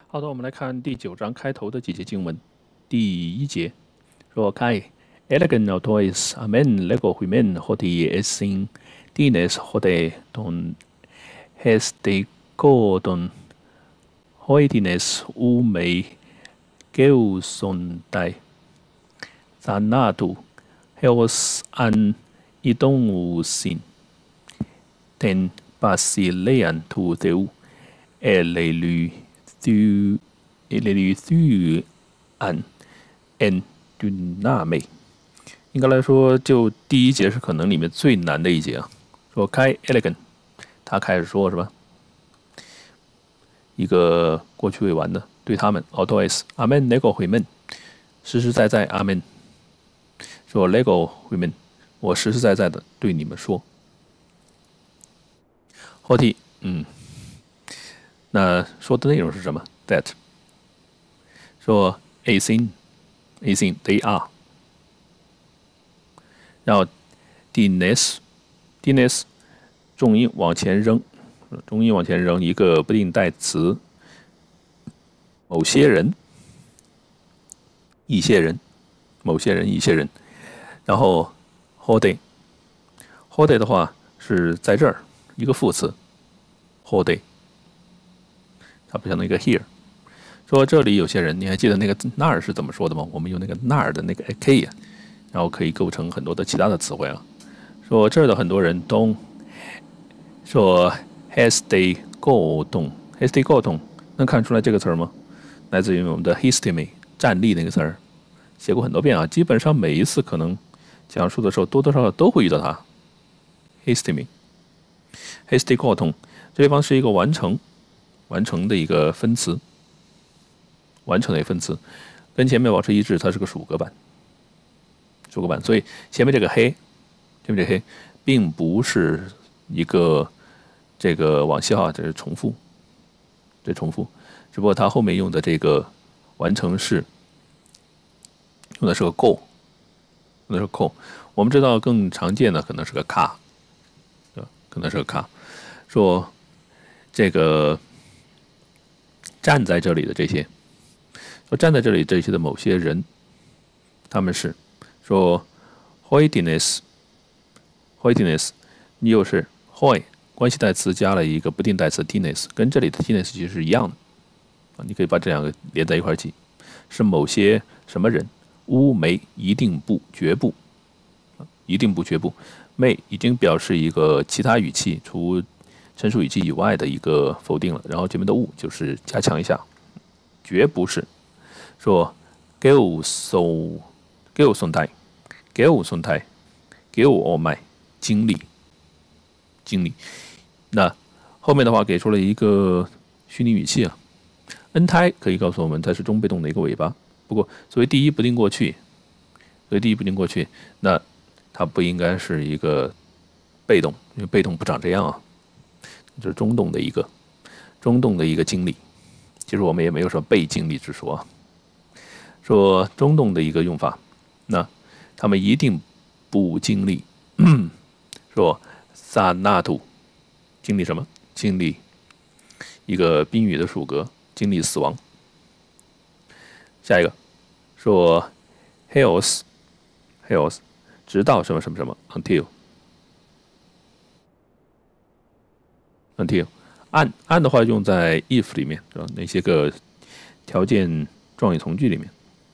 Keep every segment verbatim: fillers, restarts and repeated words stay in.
好的，我们来看第九章开头的几节经文。第一节说：开 elegant autois amen lego humen hoti esin dines hote don hestegodon hoitines u me geusondai zanatu heos an idonusin ten basilean tu theu elelu thu elelu thu an en dyname。应该来说，就第一节是可能里面最难的一节啊。说开 elegant， 他开始说是吧？一个过去未完的，对他们 autois amen lego 回门，实实在在 amen。说 lego 回门，我实实在在的对你们说。后题，嗯，那说的内容是什么 ？That 说 a thing a thing they are。然后 dines dines 重音往前扔，重音往前扔一个不定代词，某些人，一些人，某些人，一些人。然后 hode hode 的话是在这儿一个副词 hode， 它不像那个 here。说这里有些人，你还记得那个那儿是怎么说的吗？我们用那个那儿的那个 k 呀、啊。然后可以构成很多的其他的词汇啊。说这儿的很多人都说 has they go 动 has they go 动，能看出来这个词吗？来自于我们的 histemi 站立那个词儿，写过很多遍啊。基本上每一次可能讲述的时候多多少少都会遇到它。histemi has they go 动，这地方是一个完成完成的一个分词，完成的一个分词，跟前面保持一致，它是个属格版。属格版，所以前面这个黑，前面这个黑，并不是一个这个往昔号，这是重复，这重复，只不过它后面用的这个完成式用的是个 go， 用的是 go。我们知道更常见的可能是个 car， 对吧？可能是个 car， 说这个站在这里的这些，说站在这里这些的某些人，他们是。说 hoitiness hoitiness， 你又是 hoi 关系代词加了一个不定代词 tiness， 跟这里的 tiness 其实是一样的啊，你可以把这两个连在一块记，是某些什么人，乌没一定不绝不，一定不绝不，没已经表示一个其他语气除陈述语气以外的一个否定了，然后前面的物就是加强一下，绝不是说 go so go so 代。给我送胎，给我卖经历，经历。那后面的话给出了一个虚拟语气啊，恩胎可以告诉我们它是中被动的一个尾巴。不过作为第一不定过去，作为第一不定过去，那它不应该是一个被动，因为被动不长这样啊，这是中动的一个中动的一个经历。其实我们也没有什么被经历之说啊，说中动的一个用法，那。他们一定不经历，说萨纳图经历什么？经历一个宾语的属格，经历死亡。下一个说 heos heos 直到什么什么什么 until until 按按的话用在 if 里面，是吧？那些个条件状语从句里面。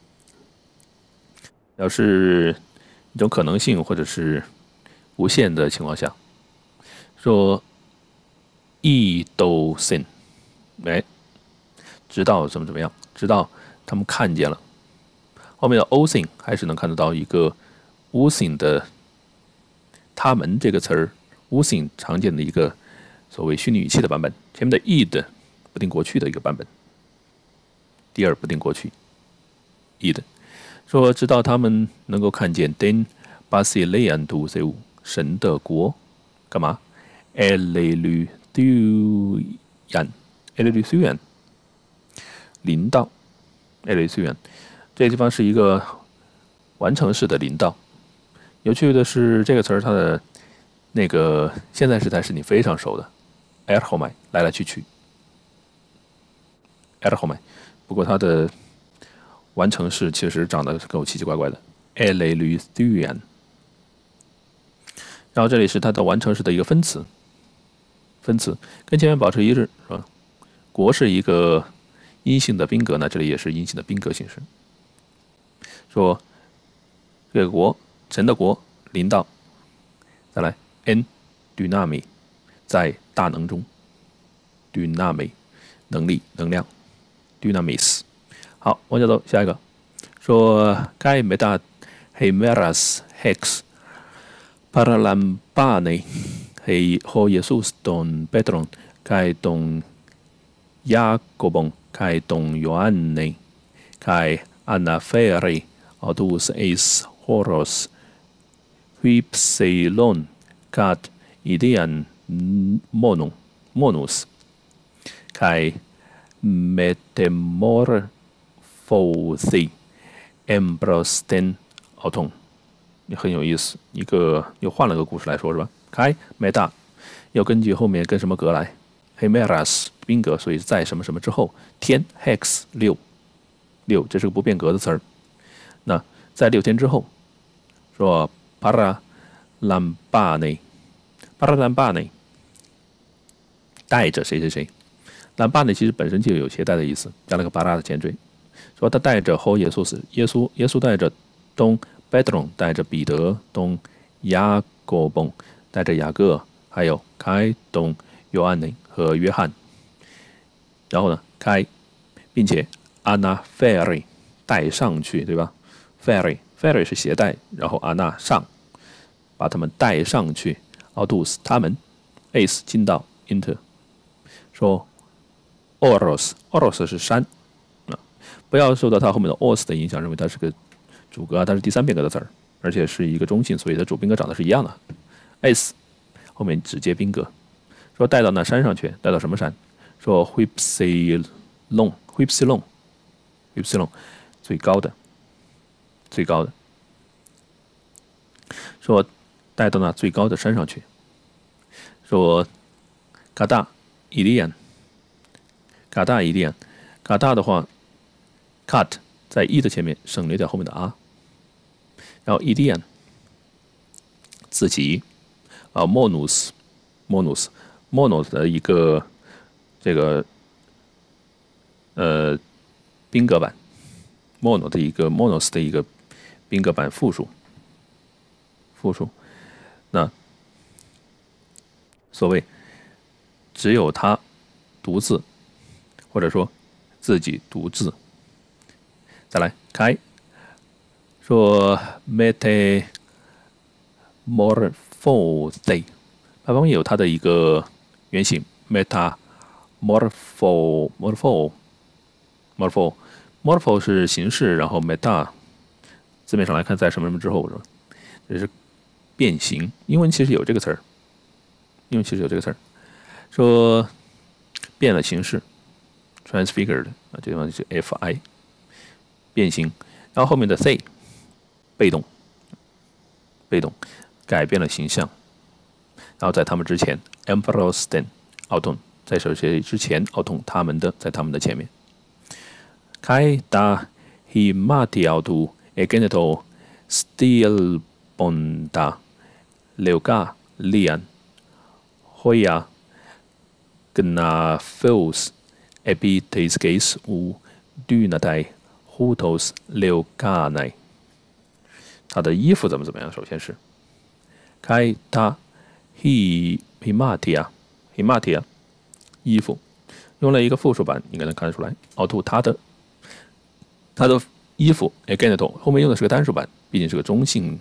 表示一种可能性或者是无限的情况下，说 e 都 sin， 哎，直到怎么怎么样，直到他们看见了。后面的 o sin 还是能看得到一个 u sin 的他们这个词儿 u sin 常见的一个所谓虚拟语气的版本，前面的 e 的不定过去的一个版本，第二不定过去 e 的。说直到他们能够看见 den basilean tu seu 神的国干嘛 elelu thuan elelu thuan 临到 elelu thuan 这个地方是一个完成式的临到。有趣的是这个词儿它的那个现在时态是你非常熟的 erhomai 来来去去 l 后面，不过它的完成式其实长得够奇奇怪怪的 ，l a l u t h u a n。然后这里是它的完成式的一个分词，分词跟前面保持一致，是吧？国是一个阴性的宾格呢，这里也是阴性的宾格形式。说这个国，神的国，临到，再来 n dynami， 在大能中 ，dynami 能力、能量 ，dynamis。好，往下走，下一个说该 meta hemeras hex paralambane he ho Jesus don Petron kai don Jacobon kai don Ioanne kai anafere adus eis horos hypsilon cat idean monum monus kai metamorphosi embrosten auton。很有意思，一个又换了个故事来说，是吧？开 meta 要根据后面跟什么格来 ，hemeras 宾格，所以在什么什么之后，天 hex 六六，这是个不变格的词儿。那在六天之后，说 para lambane para lambane 带着谁谁谁 ，lambane 其实本身就有携带的意思，加了个 para 的前缀，说他带着后耶稣是耶稣，耶稣带着东。Pedron 带着彼得，东雅各崩带着雅各，还有开东约翰内和约翰。然后呢，开，并且 Anna Ferry 带上去，对吧 ？Ferry Ferry 是携带，然后 Anna 上，把他们带上去。Aldus 他们 ，Ace 进到 Inter 说 Oros Oros 是山啊，不要受到它后面的 os 的影响，认为它是个。主格啊，它是第三变格的词儿，而且是一个中性，所以它主宾格长得是一样的。s 后面只接宾格，说带到那山上去，带到什么山？说 Hypsilon Hypsilon Hypsilon 最高的，最高的。说带到那最高的山上去。说嘎大伊利安，嘎大伊利安，嘎大的话 ，cut 在 e 的前面省略掉后面的 r。然后 Edian 自己啊 ，Monus Monus Monus 的一个这个呃宾格版 ，Mono 的一个 Monos 的一个宾格版复数复数。那所谓只有他独自，或者说自己独自。再来开。说 metamorphose， 它方面有它的一个原型 metamorpho morpho morpho morpho 是形式，然后 meta 字面上来看在什么什么之后是吧？这是变形。英文其实有这个词儿，英文其实有这个词儿，说变了形式 transfigured 啊，这地方是 fi 变形，然后后面的 say。被动，被动，改变了形象。然后在他们之前 ，Emperorsten 奥通，在这些之前，奥通他们的在他们的前面。开达 himati 奥图 egeneto stilbonda leuga lian hoya gnafos epitasges u dynatai hutos leuganai。他的衣服怎么怎么样？首先是开他 he himatia himatia 衣服，用了一个复数版，应该能看得出来。奥图他的他的衣服 egeneto 后面用的是个单数版，毕竟是个中性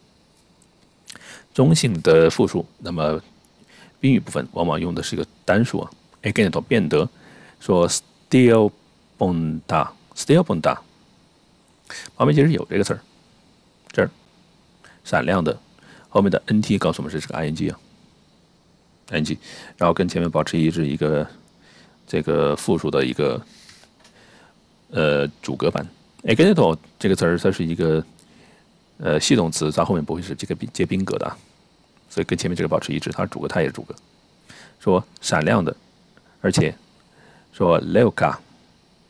中性的复数，那么宾语部分往往用的是一个单数啊。egeneto 变得说 stilbonda stilbonda 旁边其实有这个词儿。这儿闪亮的，后面的 nt 告诉我们这是个 ing 啊 ，ing， 然后跟前面保持一致，一个这个复数的一个呃主格版。egeneto 这个词儿它是一个呃系动词，它后面不会是这个接宾格的，所以跟前面这个保持一致，它是主格，它也是主格。说闪亮的，而且说 leuka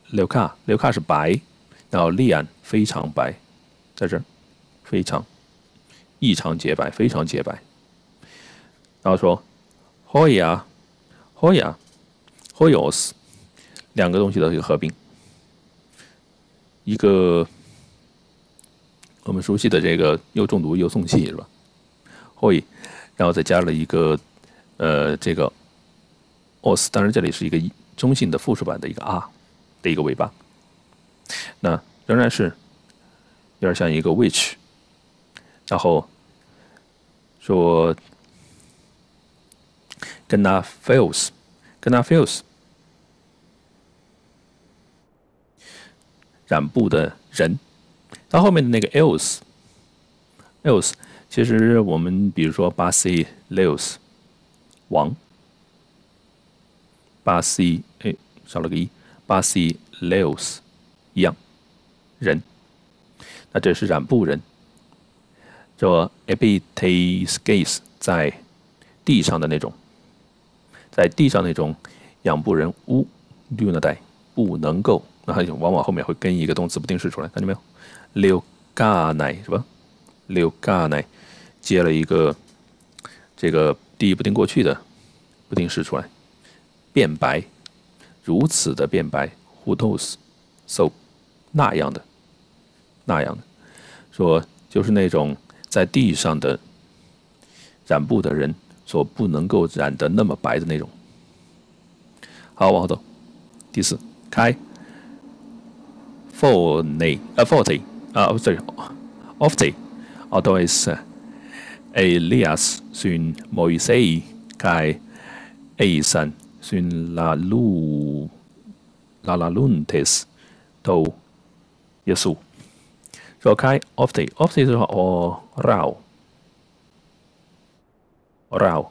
柳卡，柳卡是白，然后利安非常白，在这儿非常异常洁白，非常洁白。然后说 Hoya Hoya Hoyos 两个东西的一个合并，一个我们熟悉的这个又重读又送气是吧 ？Hoy， 然后再加了一个呃这个 os， 当然这里是一个中性的复数版的一个 r 的一个尾巴，那仍然是有点像一个 which， 然后说跟那 fails， 跟那 fails 染布的人，它后面的那个 else else， 其实我们比如说 basileus 王。巴西，哎，少了个一，巴西 leos 一样，人，那这是染布人。这 epitaskes 在地上的那种，在地上那种养布人乌 lunae 不能够，那往往后面会跟一个动词不定式出来，看见没有 ？leoganai 是吧 ？leoganai 接了一个这个第一不定过去的不定式出来。变白，如此的变白 ，who knows so 那样的，那样的，说就是那种在地上的染布的人所不能够染得那么白的那种。好，往后走，第四，开 forty 啊 forty 啊 sorry，ofte always Elias sun Moisei 开 eisan。Sun la lu la la luntes 都耶稣说开 ofte ofte 是说哦 rao rao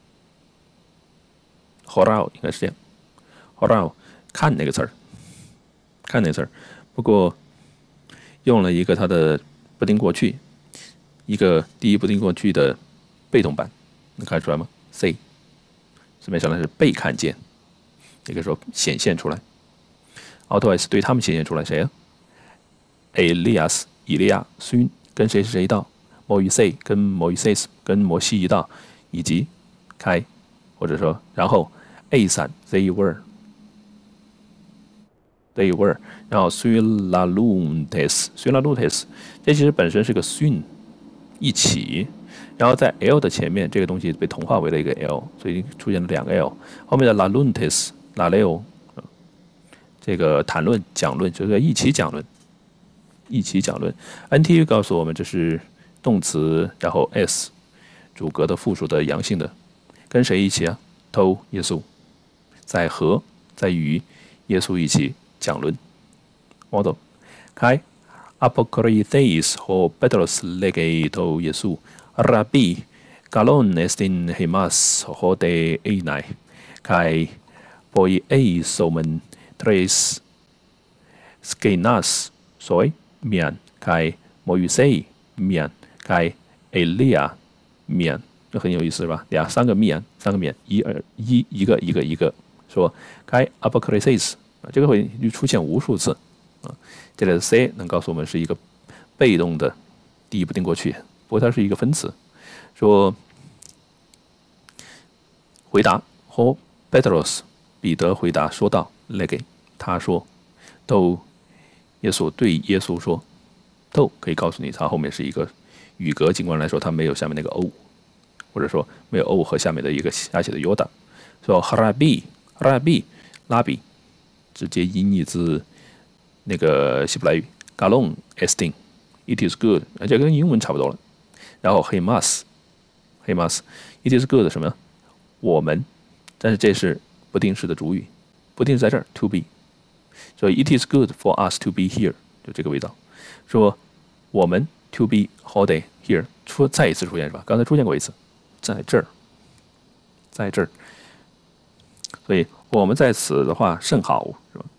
horao 应该是这样 horao 看那个词儿，看那个词儿，不过用了一个它的不定过去，一个第一不定过去的被动版，能看出来吗 ？say。字面上来是被看见，也可以说显现出来。Always 对他们显现出来谁啊 ？Elias 以利亚孙跟谁是谁一道 ？Moise 跟 Moises 跟摩西一道，以及开或者说然后 A 散 they were they were， 然后 Sulaluntes Sulaluntes 这其实本身是个孙一起。然后在 l 的前面，这个东西被同化为了一个 l， 所以出现了两个 l。后面的 la luntes la leo， 这个谈论、讲论，就是一起讲论，一起讲论。N T U 告诉我们这是动词，然后 s 主格的复数的阳性的，跟谁一起啊？偷耶稣，在和在与耶稣一起讲论。往走，开 Apokrites 和 Petros legato 耶稣。Rabbi, galon estin hemas hode einai, kai poi eisomen tres skenas soi mian, kai moisei mian, kai Elia mian， 这很有意思是吧？俩三个 mian， 三个 mian， 一二一一个一个一个说开 apokrises 啊，这个会出现无数次啊。这里的 c 能告诉我们是一个被动的第一不定过去。不过它是一个分词，说回答和 Petros 彼得回答说道 ，lege 他说，都耶稣对耶稣说，都可以告诉你，它后面是一个语格，尽管来说它没有下面那个 o， 或者说没有 o 和下面的一个下写的 yoda， 说 harabi harabi 拉比，直接音译自那个希伯来语 galon estin it is good， 这跟英文差不多了。然后 hemas hemas it is good 什么？我们，但是这是不定式的主语，不定式在这儿 to be， 所以 it is good for us to be here， 就这个味道。说我们 to be holiday here 出再一次出现是吧？刚才出现过一次，在这儿，在这儿，所以我们在此的话甚好是吧？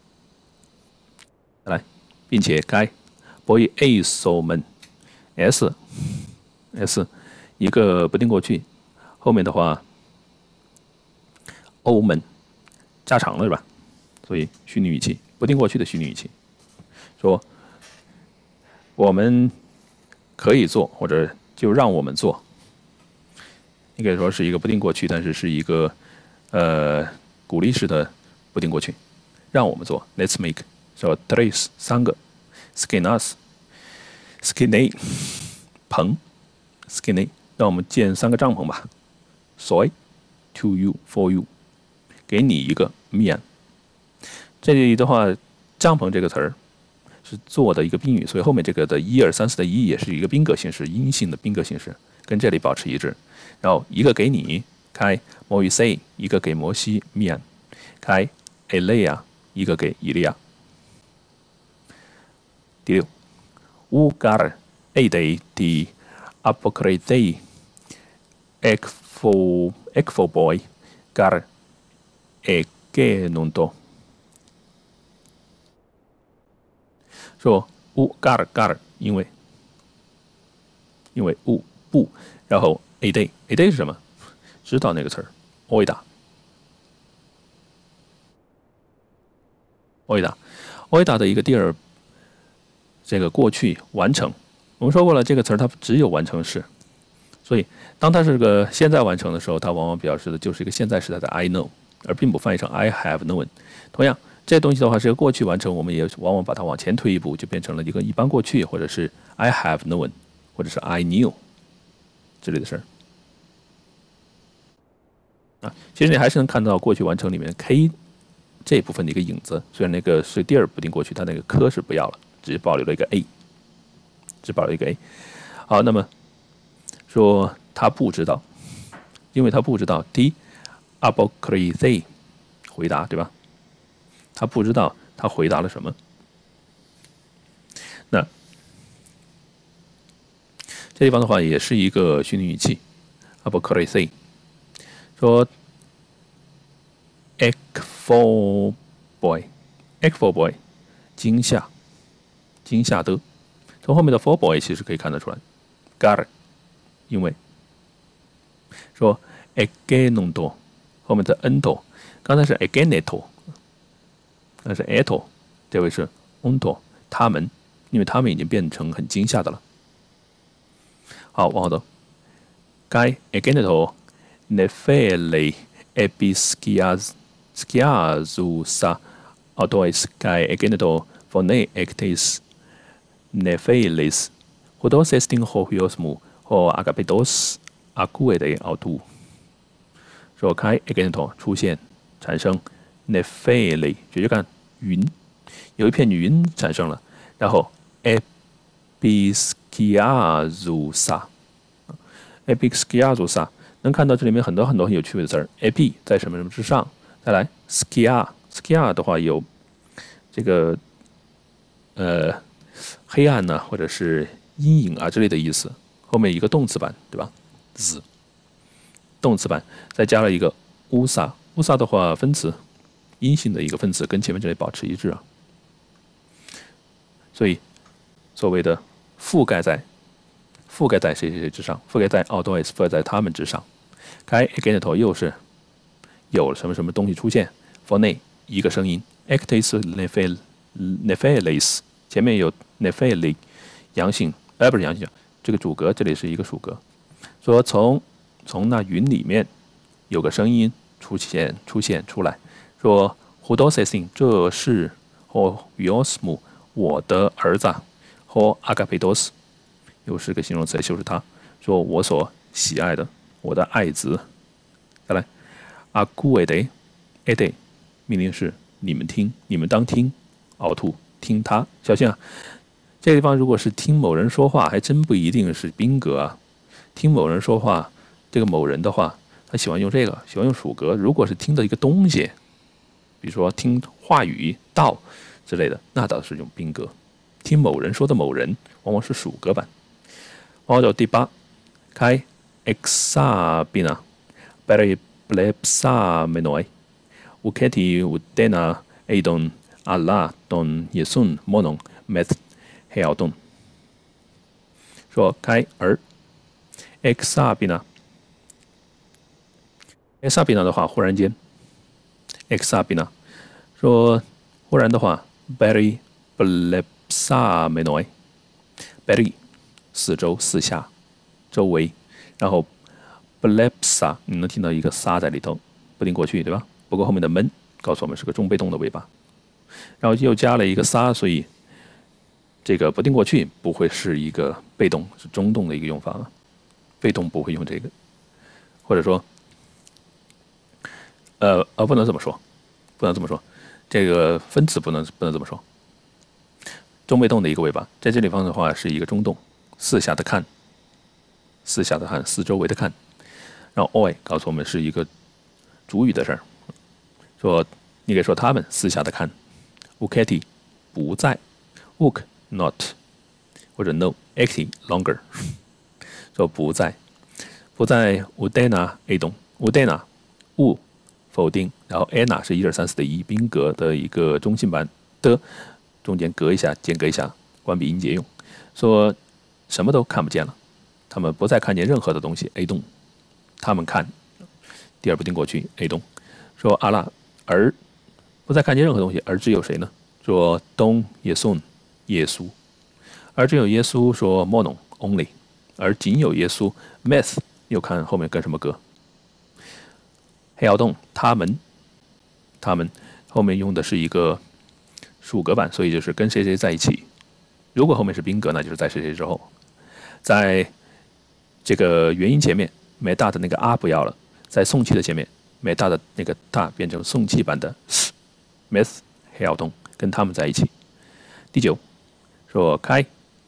再来，并且该 boy a so 们 s s 一个不定过去，后面的话欧们加长了是吧？ 所以虚拟语气，不定过去的虚拟语气，说我们可以做，或者就让我们做。你可以说是一个不定过去，但是是一个呃鼓励式的不定过去，让我们做。Let's make 说 tres 三个 skin us。Skinny， 棚 ，Skinny， 让我们建三个帐篷吧。Soy to you for you， 给你一个面。这里的话，帐篷这个词儿是做的一个宾语，所以后面这个的一二三四的一也是一个宾格形式，阴性的宾格形式，跟这里保持一致。然后一个给你开摩与 say， 一个给摩西面开 Elia， 一个给以利亚。第六。Ugar eidei di apokritei ekfo ekfo boy gar egenundo。说 u gar gar 因为因为 u 不，然后 eidei eidei 是什么？知道那个词儿 oida oida oida 的一个第二。这个过去完成，我们说过了，这个词儿它只有完成式，所以当它是个现在完成的时候，它往往表示的就是一个现在时态的 I know， 而并不翻译成 I have known。同样，这东西的话是个过去完成，我们也往往把它往前推一步，就变成了一个一般过去，或者是 I have known， 或者是 I knew 之类的事儿。啊，其实你还是能看到过去完成里面 K 这部分的一个影子，虽然那个是第二不定过去，它那个科是不要了。只保留了一个 a， 只保留一个 a。好，那么说他不知道，因为他不知道。第一 ，apokritei 回答对吧？他不知道他回答了什么。那这地方的话也是一个虚拟语气 apokritei， 说 ekfo boy，ekfo boy 惊吓。惊吓的，从后面的 for boy 其实可以看得出来 ，gar， 因为说 egenundo 后面的 endo， 刚才是 egeneto， 那是 eto， 这位是 ondo， 他们，因为他们已经变成很惊吓的了。好，往后头，该 egeneto nefele episkiaz skiazusa autois该 egeneto phone actes Nephelis, hudos estin hohiosmu, ho agapedos acuede autu。说开 egeneto 出现产生 Nepheli， 学学看云，有一片云产生了，然后 episkiazusa， episkiazusa 能看到这里面很多很多很有趣味的词儿 ，epi 在什么什么之上，再来 skia skia 的话有这个呃。黑暗呢、啊，或者是阴影啊之类的意思，后面一个动词版，对吧 ？z 动词版，再加了一个 usa，usa 的话分词，阴性的一个分词，跟前面这里保持一致啊。所以所谓的覆盖在覆盖在谁谁谁之上，覆盖在 outdoors， 覆盖在他们之上。开 egeneto 又是有什么什么东西出现 ，for 内一个声音 ，actes nephelis。前面有 Nepheli 阳性，哎，不是阳性，这个主格这里是一个属格，说从从那云里面有个声音出现出现出来，说 Hudosesin 这是或 Yosmu 我的儿子，或 Agapedos 又是个形容词，就是他，说我所喜爱的我的爱子。再来 Aguede ede 命令是你们听，你们当听，凹凸。听他，小心啊！这个地方如果是听某人说话，还真不一定是宾格啊。听某人说话，这个某人的话，他喜欢用这个，喜欢用属格。如果是听的一个东西，比如说听话语、道之类的，那倒是用宾格。听某人说的某人，往往是属格版。往后走第八，开 exabina beri blepsa menoi uketi udena edon。Allah don Yesun monon met healdon， 说开而 exabina exabina 的话，忽然间 exabina 说忽然的话 ，berry blepsa menoi berry 四周四下周围，然后 blepsa 你能听到一个撒在里头，不定过去对吧？不过后面的 men 告诉我们是个中被动的尾巴，然后又加了一个撒，所以这个不定过去不会是一个被动，是中动的一个用法了。被动不会用这个，或者说，呃呃，不能这么说，不能这么说，这个分词不能不能这么说。中被动的一个尾巴，在这里方的话是一个中动，四下的看，四下的看，四周围的看。然后 oi 告诉我们是一个主语的事儿，说你可以说他们四下的看 ，uketi 不在 ，uk not 或者 no acti longer 说不在，不在 udena a 动 udena 物否定，然后 ena 是一二三四的一宾格的一个中性版的，中间隔一下，间隔一下，关闭音节用，说什么都看不见了，他们不再看见任何的东西 a 动。他们看，第二不定过去 a 动，说阿拉而不再看见任何东西，而只有谁呢？说东耶稣耶稣，而只有耶稣说 monon only， 而仅有耶稣 myth 又看后面跟什么歌？黑窑洞他们他们后面用的是一个属格版，所以就是跟谁谁在一起。如果后面是宾格，那就是在谁谁之后，在这个元音前面。没大的那个啊不要了，在送气的前面，没大的那个大变成送气版的 myth 黑窑洞跟他们在一起。第九说开，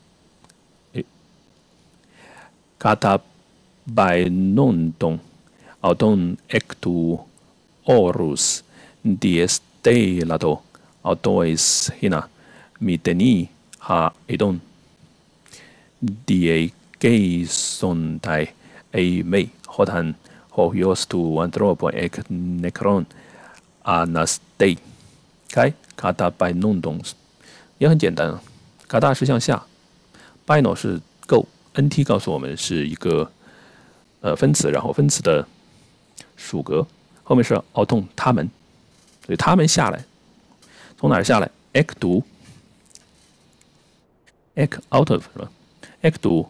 卡塔拜弄洞，奥洞 ectu orus dies de lado autois hina miteni ha edon die gay sondai A 妹或谈或 used to anthropo ek necron anas day 开卡达拜弄东也很简单，卡达是向下 ，bino 是 go，nt 告诉我们是一个呃分词，然后分词的属格，后面是 auton 他们，所以他们下来，从哪儿下来 ？ek do ek out of 是吧 ？ek do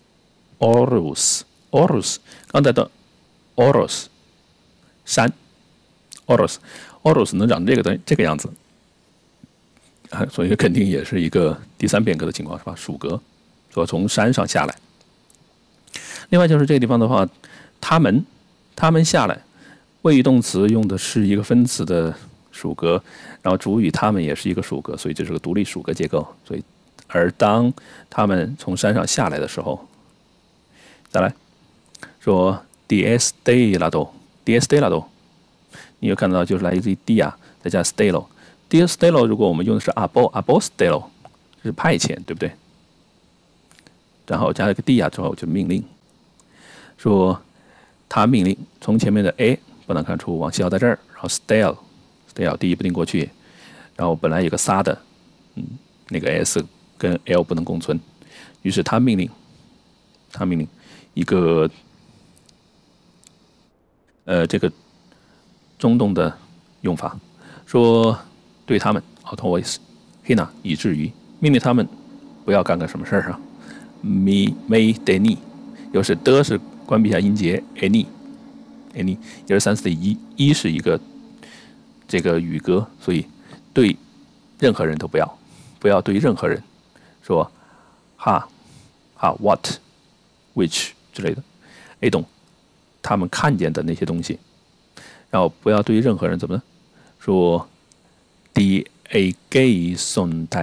orus。Orus， 刚才的 Oros 山 ，Oros Oros 能长这个的这个样子，啊，所以肯定也是一个第三变格的情况是吧？属格，说从山上下来。另外就是这个地方的话，他们他们下来，谓语动词用的是一个分词的属格，然后主语他们也是一个属格，所以这是个独立属格结构。所以，而当他们从山上下来的时候，再来。说 dies de lado，dies de lado， 你有看到就是来自于 dia 再加 stelo，dies stelo 如果我们用的是 abo abo stelo， 是派遣，对不对？然后加了个 dia 之后就命令，说他命令从前面的 a 不难看出往西要在这儿，然后 stale stale 第一不定过去，然后本来有个撒的，嗯，那个 s 跟 l 不能共存，于是他命令，他命令一个。呃，这个中动的用法，说对他们 always hina 以至于命令他们不要干个什么事儿啊 ，me may deni， 又是的是关闭一下音节 any any 一二三四的一一是一个这个语格，所以对任何人都不要，不要对任何人说哈哈 what which 之类的 a 动。他们看见的那些东西，然后不要对于任何人怎么呢？说 ，d a gay 松态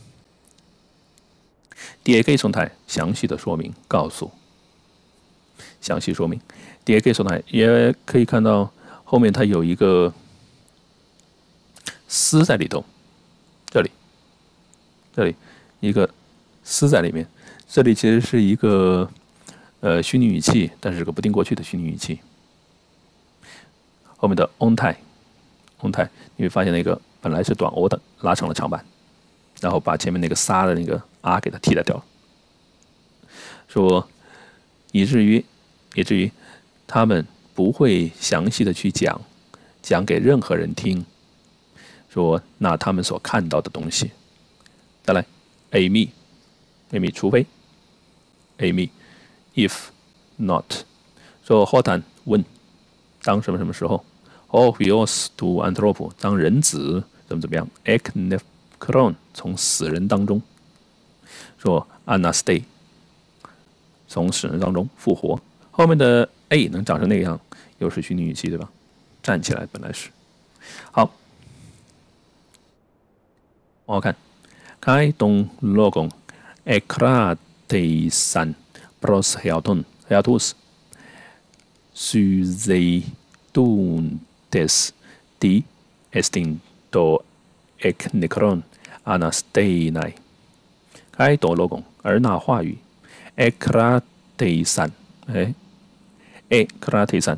，d a gay 松态详细的说明告诉，详细说明 d a gay 松态也可以看到后面它有一个丝在里头，这里，这里一个丝在里面，这里其实是一个。呃，虚拟语气，但是是个不定过去的虚拟语气。后面的 on 态 ，on 态，你会发现那个本来是短 o 的，拉成了长版，然后把前面那个撒的那个啊给它替代掉了。说，以至于，以至于他们不会详细的去讲，讲给任何人听。 说那他们所看到的东西。再来 ，Amy，Amy 除非 ，Amy，if not， 说或但问当什么什么时候 ，or vios to anthropo 当人子怎么怎么样 ，ek nefkron 从死人当中，说 anastay 从死人当中复活。后面的 a 能长成那个样，又是虚拟语气对吧？站起来本来是。好，往后看，开动 logon ekratesan pros heaton heatus suzeiduntes di estinto ek necron anastenai。开动 logon 而那话语 ekratesan 哎 ekratesan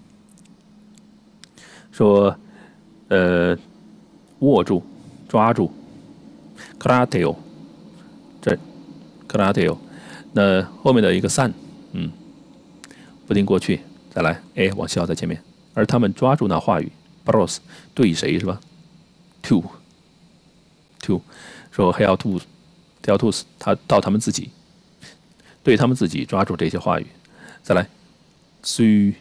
说呃握住抓住 krateo 这 krateo 那后面的一个 san 嗯不定过去再来 a 往消在前面，而他们抓住那话语 pros 对谁是吧 to to 说 heatus heatus 他到他们自己对他们自己抓住这些话语。再来 su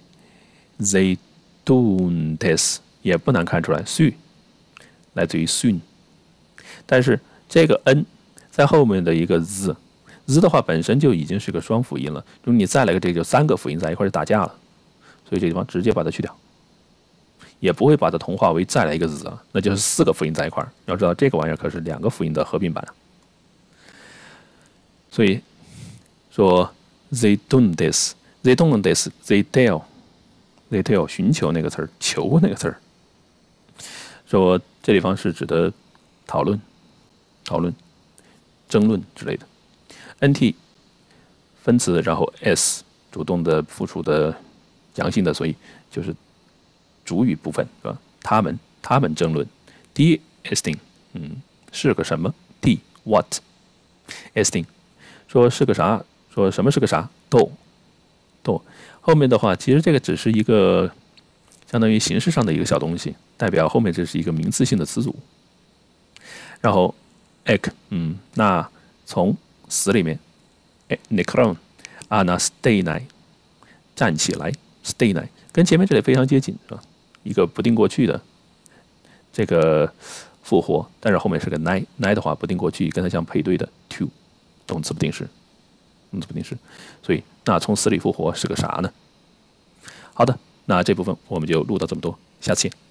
zeiduntes 也不难看出来 su 来自于 sun， 但是这个 n 在后面的一个 z z 的话本身就已经是个双辅音了，就是你再来个这个就三个辅音在一块就打架了，所以这地方直接把它去掉，也不会把它同化为再来一个 z 啊，那就是四个辅音在一块。要知道这个玩意儿可是两个辅音的合并版，所以说 zeiduntes zeiduntes zeidel zeidel 寻求那个词儿，求那个词儿。说这地方是指的讨论、讨论、争论之类的。nt 分词，然后 s 主动的、复数的、阳性的，所以就是主语部分是吧？他们，他们争论。d estin 嗯是个什么 ？d what estin 说是个啥？说什么是个啥 ？do do 后面的话，其实这个只是一个相当于形式上的一个小东西。代表后面这是一个名词性的词组，然后 ek 嗯，那从死里面 necron anastenai 站起来 stenai 跟前面这里非常接近是吧？一个不定过去的这个复活，但是后面是个 nai nai 的话不定过去跟它相配对的 to 动词不定式，动词不定式，所以那从死里复活是个啥呢？好的，那这部分我们就录到这么多，下次见。